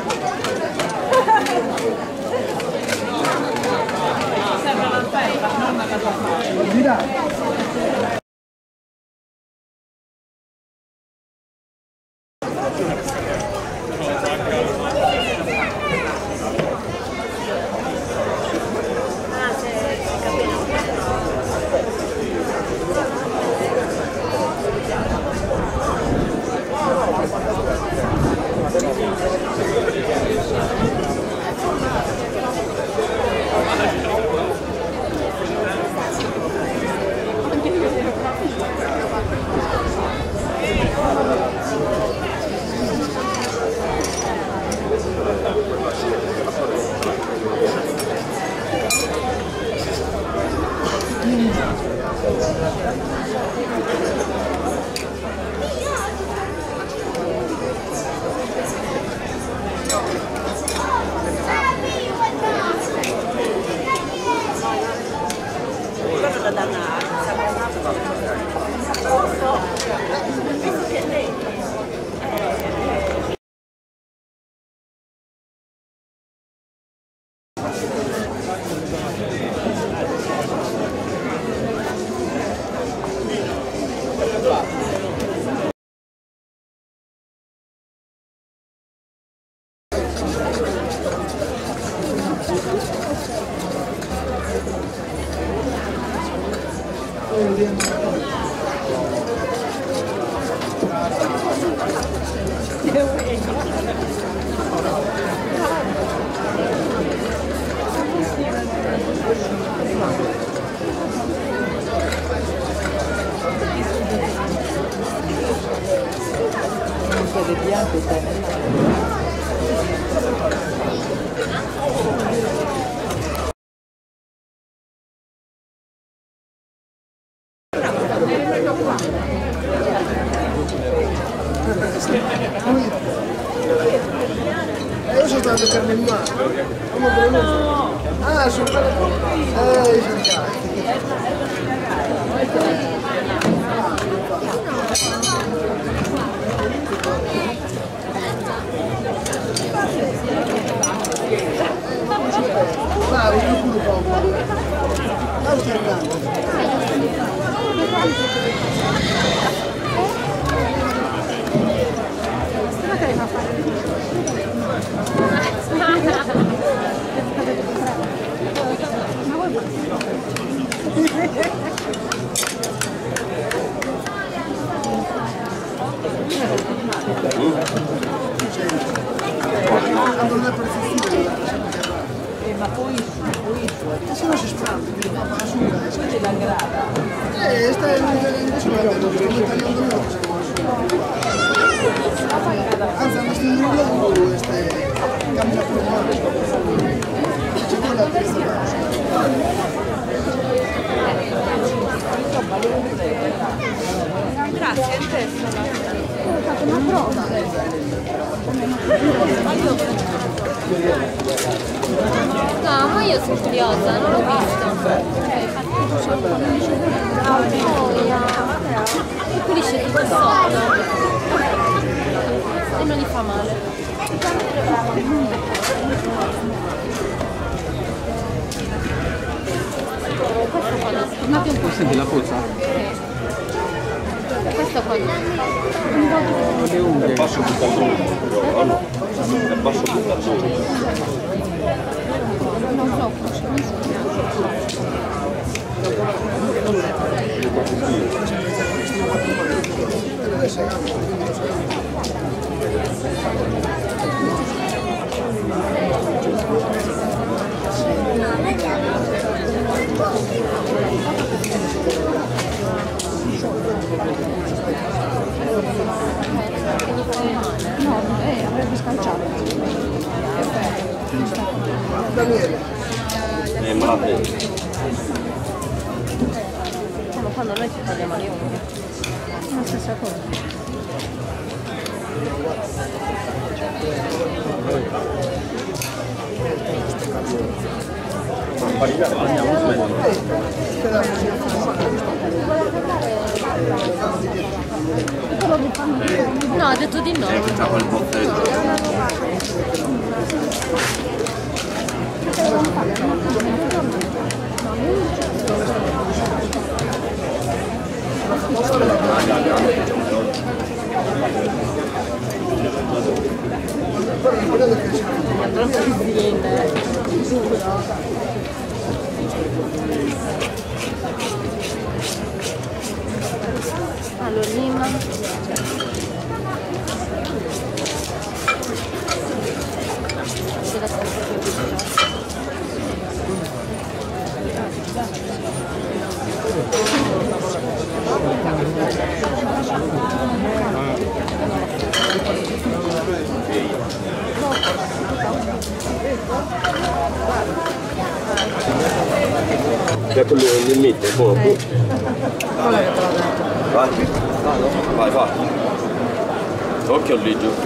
Io sono stato carne in mano. Come venuto? Ah, sono stato. Bravo, io pure poco. Ma poi se no si spande, ma su c'è la grada. Sta invece non è tagliando io anzi hanno stimolato queste cambia c'è quella terza Grazie, è testa. Ho fatto una prova. No, ma io sono curiosa, non l'ho visto. E pulisce tutto sotto. E non gli fa male. Senti la puzza? Questo qua. Le unghie. Basso buttazzone. È basso buttazzone. Non so. No, avrebbe scalciato. Malate. Ma quando noi ci tagliamo le unghie. La stessa cosa. No, ha detto di no. C'ha quel botteggio. Allora, lima. C'è quello nel mette, buono. Vai. Vai, vai. Occhio lì giù.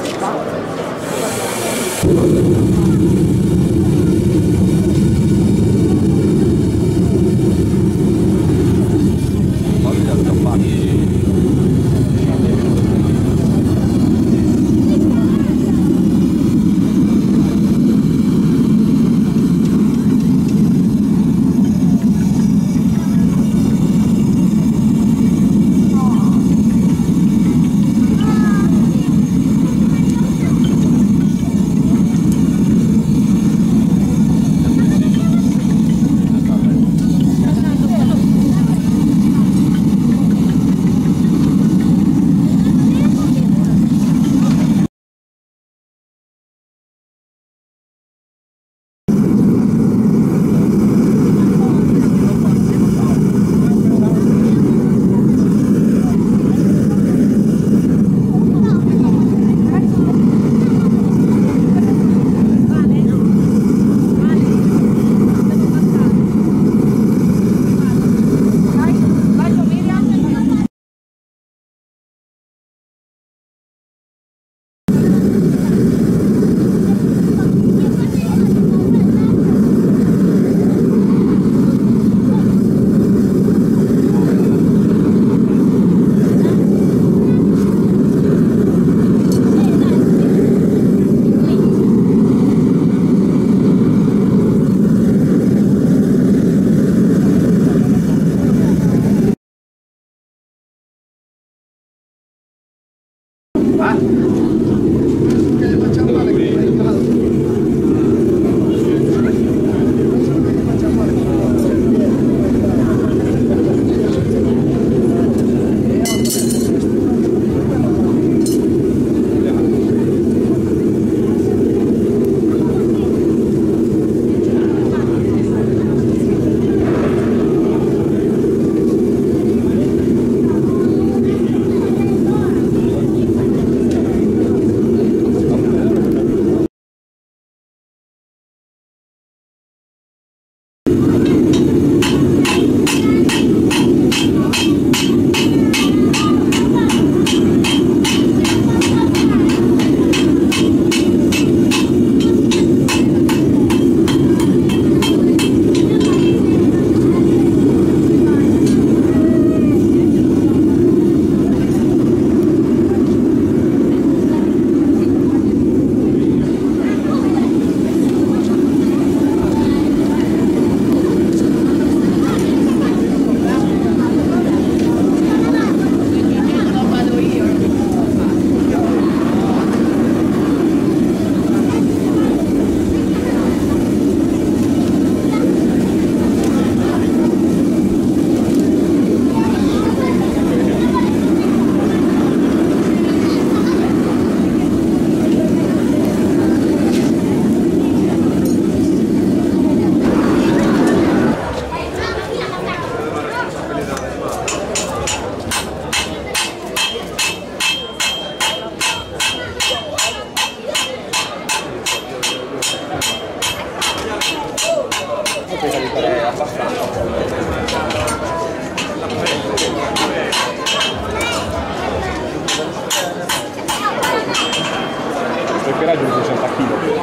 Perché raggiunge 60 kg.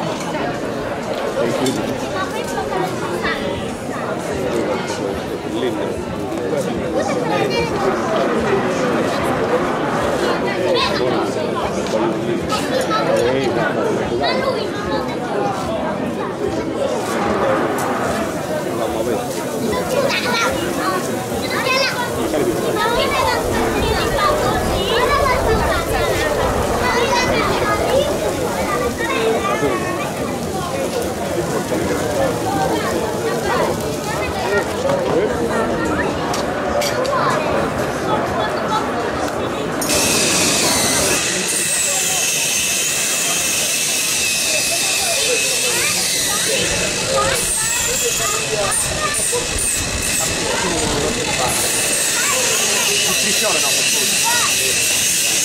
Iscrizione no, scusa.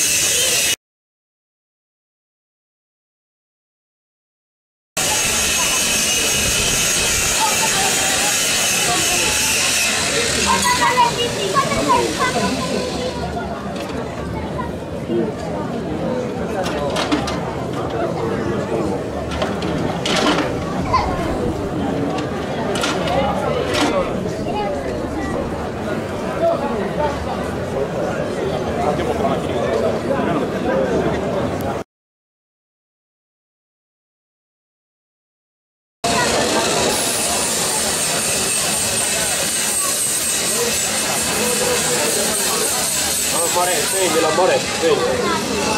Amore, segni l'amore, segni.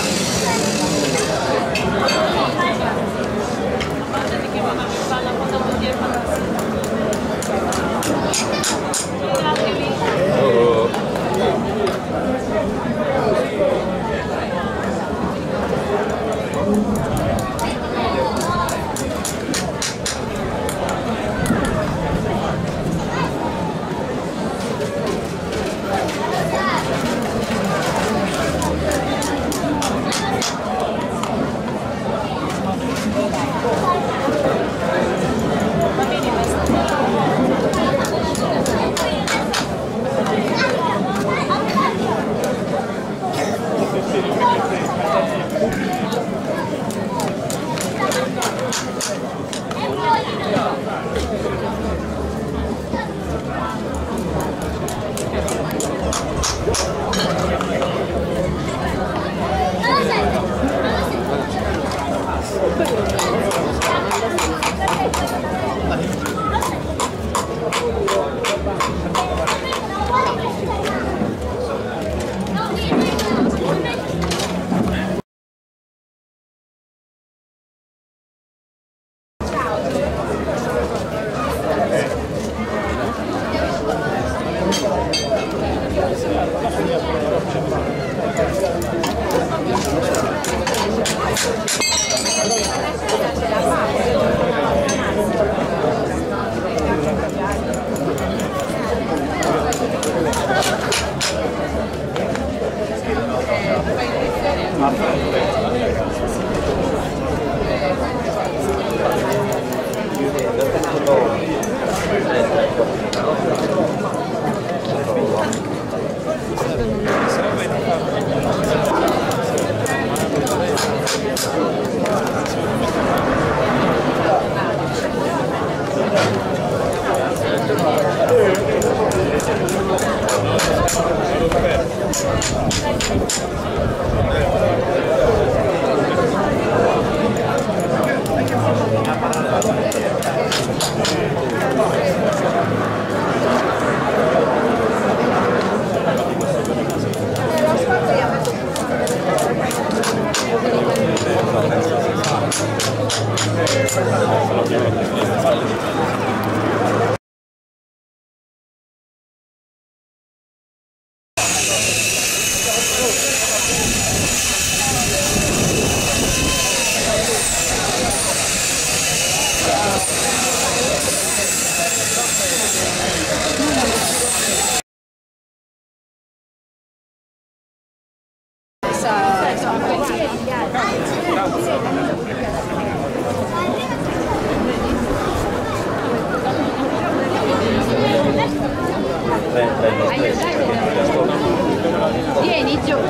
Vieni giù.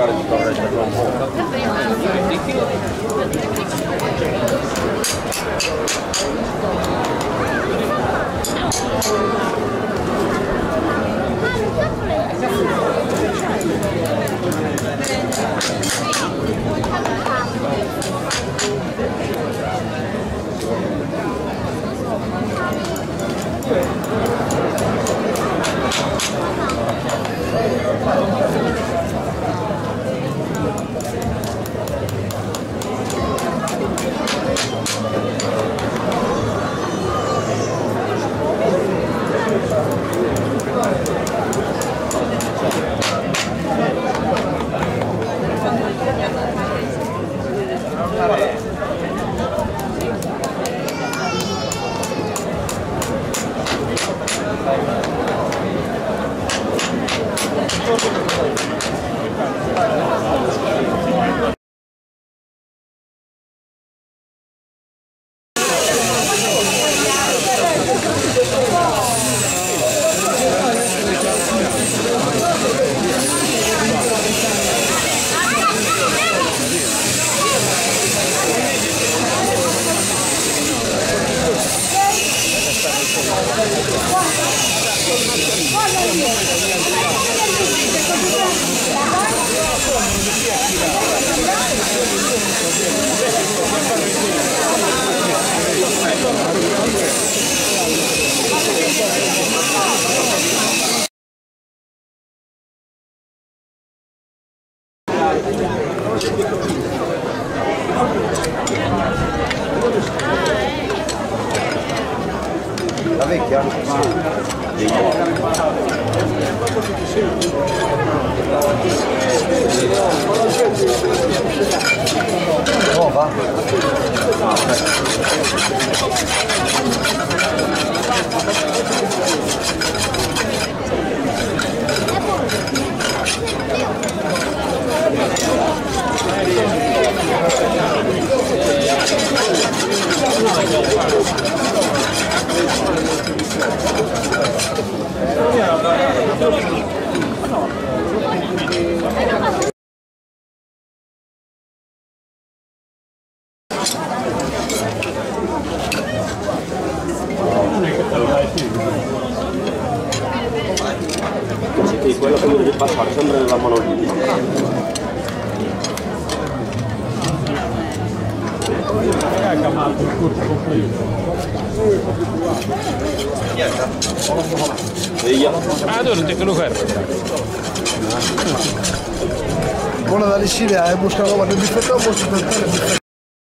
La vecchia? Nuova? Sì, quello che mi devi far fare sempre nella monolite. Via. Ah, tu non ti lo fermo. Buona da Sicilia, busca la roba del biffetto, posso portare il biffetto.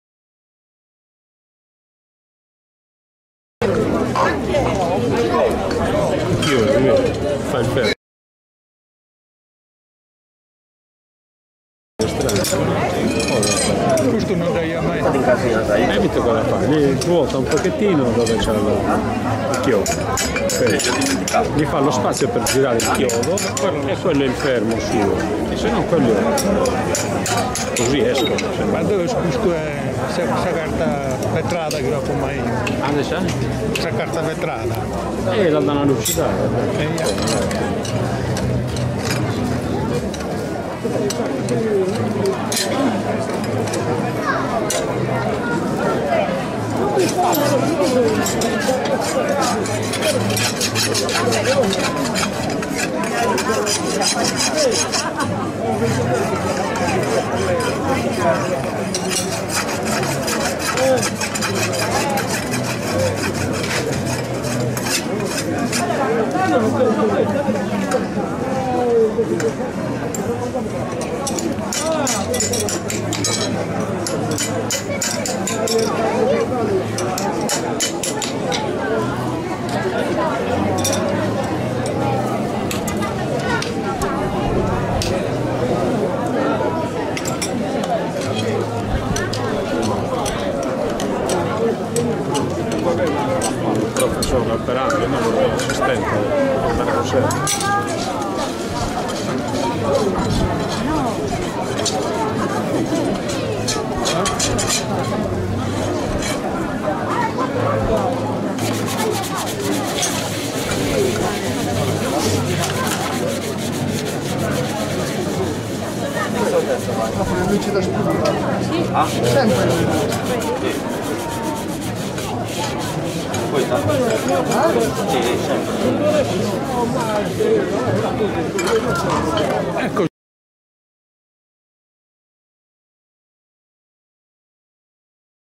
Io, fai il fermo. Questo non dai mai. Evita cosa fai, lì vuota un pochettino dove c'è il chiodo. Gli fa lo spazio per girare il chiodo e quello è il fermo suo. E se no quello così esco. Ma dove questo è questa carta vetrata che dopo mai. Adesso? Questa carta vetrata. La danno lucidare. Il professore operante, io non vorrei assistente, per cos'è? Le luci da spugna. Ah? Sempre. Questa? Sì, sempre. Ecco.